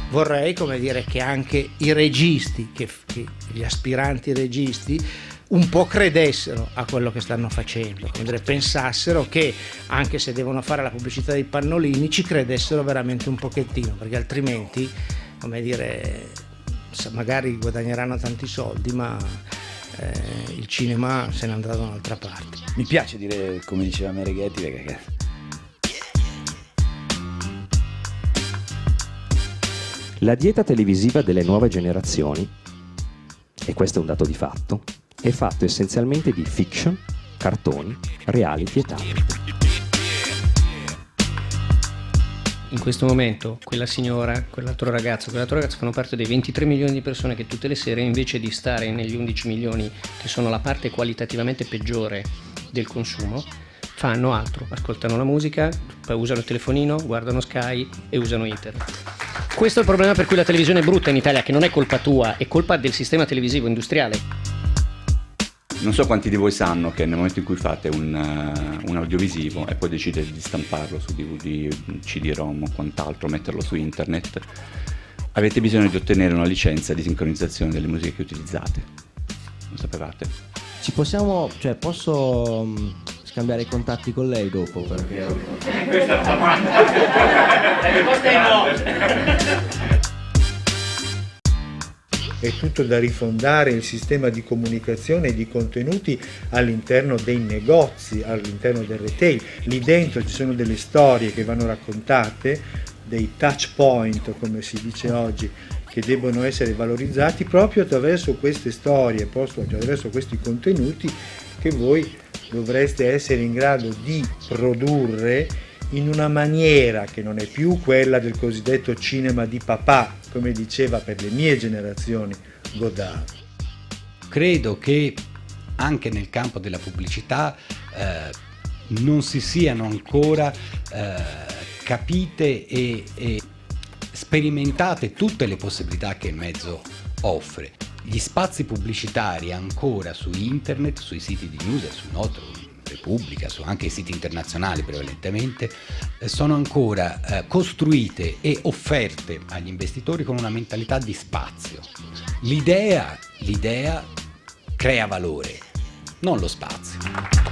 vorrei, come dire, che anche i registi, che gli aspiranti registi, un po' credessero a quello che stanno facendo, come dire, pensassero che anche se devono fare la pubblicità dei pannolini ci credessero veramente un pochettino, perché altrimenti, come dire, magari guadagneranno tanti soldi, ma il cinema se ne andrà da un'altra parte. Mi piace dire come diceva Mereghetti, perché la dieta televisiva delle nuove generazioni, e questo è un dato di fatto, è fatto essenzialmente di fiction, cartoni, reality e talent. In questo momento quella signora, quell'altro ragazzo fanno parte dei 23 milioni di persone che tutte le sere, invece di stare negli 11 milioni che sono la parte qualitativamente peggiore del consumo, fanno altro, ascoltano la musica, poi usano il telefonino, guardano Sky e usano internet. Questo è il problema per cui la televisione è brutta in Italia, che non è colpa tua, è colpa del sistema televisivo industriale. Non so quanti di voi sanno che nel momento in cui fate un audiovisivo e poi decidete di stamparlo su DVD, CD-ROM o quant'altro, metterlo su internet, avete bisogno di ottenere una licenza di sincronizzazione delle musiche che utilizzate. Lo sapevate? Ci possiamo, cioè posso scambiare i contatti con lei dopo? Perché questa è la domanda. La risposta è no. È tutto da rifondare il sistema di comunicazione e di contenuti all'interno dei negozi, all'interno del retail. Lì dentro ci sono delle storie che vanno raccontate, dei touch point, come si dice oggi, che debbono essere valorizzati proprio attraverso queste storie, attraverso questi contenuti che voi dovreste essere in grado di produrre in una maniera che non è più quella del cosiddetto cinema di papà, come diceva per le mie generazioni Godard. Credo che anche nel campo della pubblicità non si siano ancora capite e sperimentate tutte le possibilità che il mezzo offre. Gli spazi pubblicitari ancora su internet, sui siti di news e su Noto, Repubblica, su anche i siti internazionali prevalentemente, sono ancora costruite e offerte agli investitori con una mentalità di spazio. L'idea crea valore, non lo spazio.